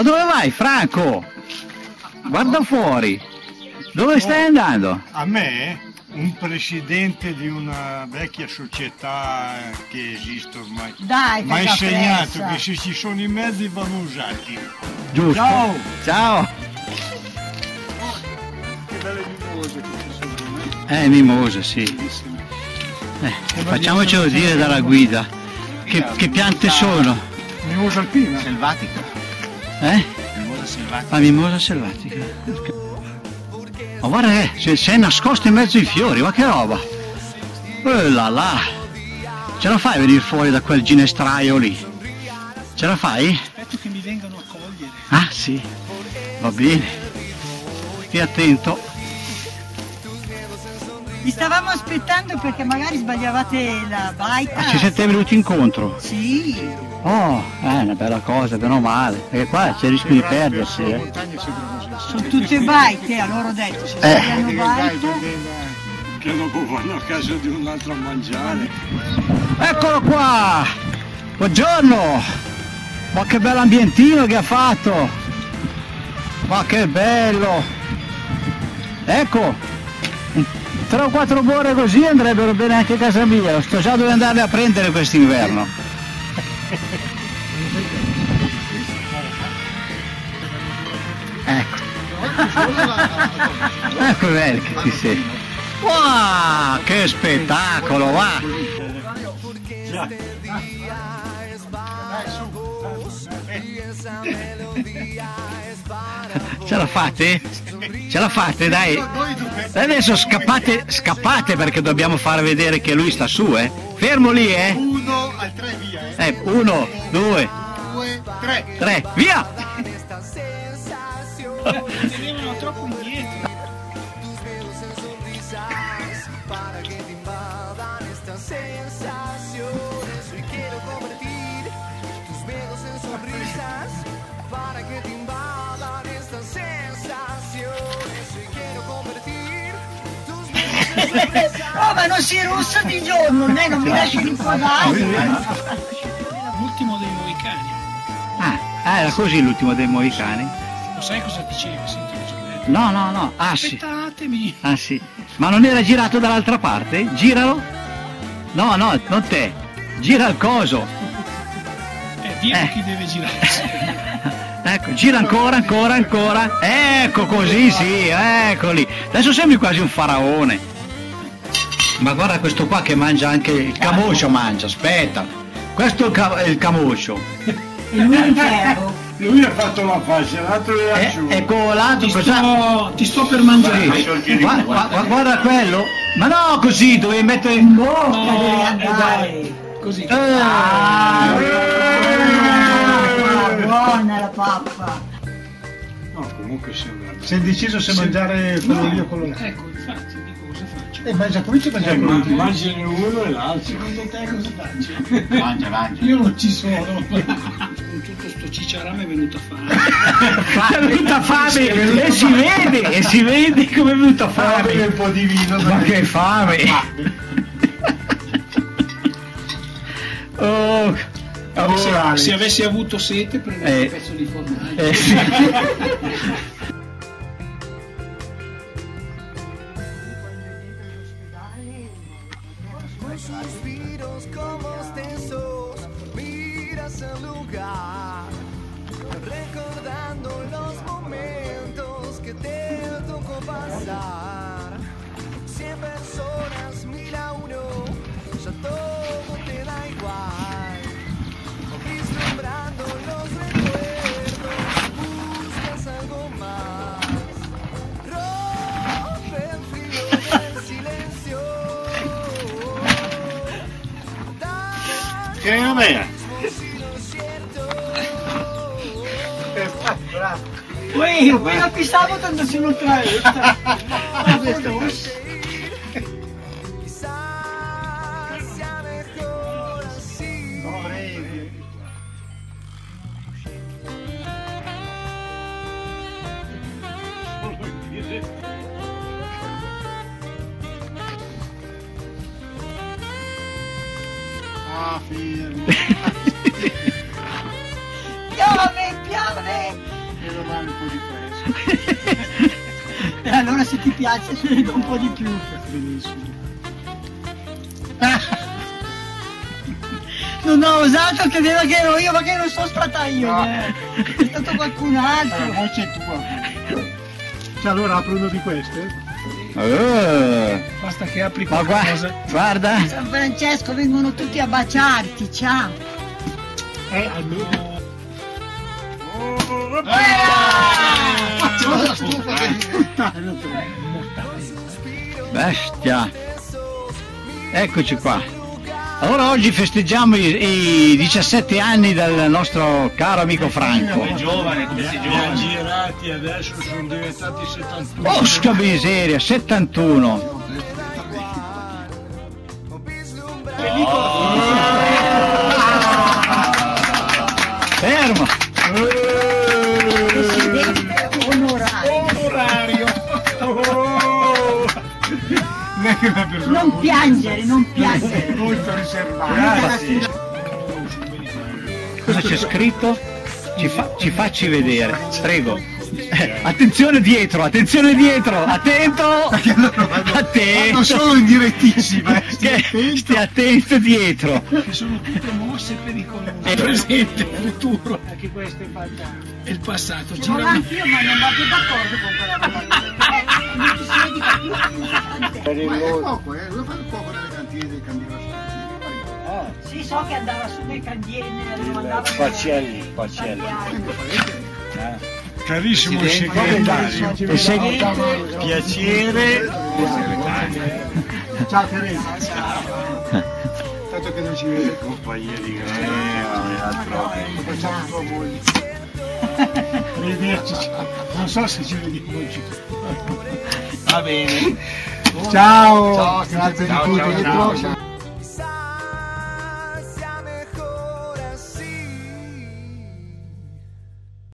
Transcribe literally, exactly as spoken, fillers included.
dove vai, Franco? Guarda fuori. Dove stai andando? A me, un presidente di una vecchia società che esiste ormai, Dai, mi ha che insegnato pressa. che se ci sono i mezzi vanno usati. Giusto. Ciao! Ciao. Che belle mimose che ci sono, Eh, mimose, sì. Eh, facciamocelo dire dalla guida. Che, che piante sono? Mimosa alpina. Selvatica. Eh? Mimosa selvatica. La mimosa selvatica. Ma guarda che si, si è nascosto in mezzo ai fiori, ma che roba! Oh là là! Ce la fai a venire fuori da quel ginestraio lì? Ce la fai? Aspetto che mi vengano a cogliere. Ah sì, va bene. Stii attento. Vi stavamo aspettando perché magari sbagliavate la baita. Ah, ci siete venuti incontro? Sì. Oh, è una bella cosa, meno male. Perché qua c'è il rischio di perdersi, Le eh. montagne sembrano così. Sono tutte baite, a loro ho detto, se Eh. saranno baite. Che dopo vanno a casa di un altro a mangiare. Eccolo qua! Buongiorno! Ma che bello ambientino che ha fatto! Ma che bello! Ecco! Tre o quattro buore così andrebbero bene anche a casa mia, sto già dove andarle a prendere quest'inverno. Ecco. Ecco bene che ti sei. Wow, che spettacolo, va! Ce la fate? Ce la fate, dai! Adesso scappate, scappate perché dobbiamo far vedere che lui sta su, eh! Fermo lì, eh! Uno al tre via, eh. Eh, uno, due, Due, tre. tre, via! Tenevano troppo indietro. Oh, ma non si russa di giorno, lei non mi lasci riposare. L'ultimo dei Mohicani. Ah, ah, era così l'ultimo dei Mohicani? Lo sai cosa diceva? Senti cosa ho detto. No, no, no, ah sì, Aspettatemi. ah sì. Ma non era girato dall'altra parte? Giralo? No, no, non te. Gira il coso. Eh, Dio Eh. chi deve girarsi. Ecco, gira ancora, ancora, ancora. Ecco così, sì, eccoli. Adesso sembri quasi un faraone. Ma guarda questo qua che mangia anche il camoscio, mangia, aspetta. Questo è il, ca- è il camoscio. E lui in ferro. Lui ha fatto la fascia, l'altro era E, giù. e con l'altro Ti cosa? sto, ti sto per mangiare. Guarda, guarda, guarda quello. Ma no, così, dovevi mettere... In bocca No, deve eh, andare. dai. Così. Eh. Ah, buona la pappa. No, comunque sembra. Sei deciso se mangiare quello lì o quello là? Ecco, infatti, dico cosa faccio. Eh, mangia, comincia a Eh, mangiare ma quello lì. mangiane uno e l'altro. Secondo te cosa faccio? Mangia, mangia. Io non ci sono. Con tutto sto cicciarame è venuta fame. È venuta fame e si vede, e si vede come è venuta Fammi fame. un po' di vino. Ma che fame! Oh, Se, se avessi avuto sete prendevo Eh. un pezzo di formaggio. eh, sì. Con suspiros como extensos, miras el lugar, recordando los momentos que te tocó pasar. Cien personas, mira uno, ya todo te da igual. Vislumbrando los recuerdos, buscas algo más. Rompe el frío del silencio. Che non è? Uy, appena pisavo tanto si non trae. Quizás sea mejor así. Ah, fermi. Piove, piove. Spero domani un po' di fresco. E allora se ti piace te ne do un po' di più. Benissimo. Non ho osato, credeva che ero io, ma che non sono stata io. No. eh. È stato qualcun La altro. voce è tua. Cioè, allora apro uno di queste? Oh, Basta che apri ma guarda, qualcosa. guarda. San Francesco, vengono tutti a baciarti, ciao. Eh, almeno. Faccio la stufa Bestia. Eccoci qua. Allora oggi festeggiamo i, i diciassette anni del nostro caro amico Franco. Come giovane, come sei Li ha giovane. girati adesso sono diventati settantuno. Porca miseria, settantuno. Fermo. Presidente onorario. Onorario. Oh. Non è che una persona Non così- piangere, non piangere. molto riservato. Grazie. Cosa c'è scritto? Ci, fa- ci facci vedere, prego. Eh, attenzione dietro, attenzione dietro, attento, Vanno attento. solo in direttissima. eh, stai Che- attento. Stai attento dietro. Che sono tutte mosse pericolose. Il presente, il futuro Anche questo è fantastico. e il passato. Ma Gira anch'io ma non vado d'accordo con quella roba lì. Eh, non ci si vedi più Per il Ma è loro. poco, eh, lo fanno poco nelle cantine dei candidati. Sì, so che andava su dei candieri, andava Pacelli, Pacelli. Carissimo segretario, E sei- piacere. Ciao Teresa. Tanto che non ci vede. Compagnia di grande, Facciamo tua moglie. Arrivederci. Ciao. Non so se ci vediamo oggi. Va bene. Ciao. Ciao, grazie Ciao, di ciao, tutto. ciao. Ciao.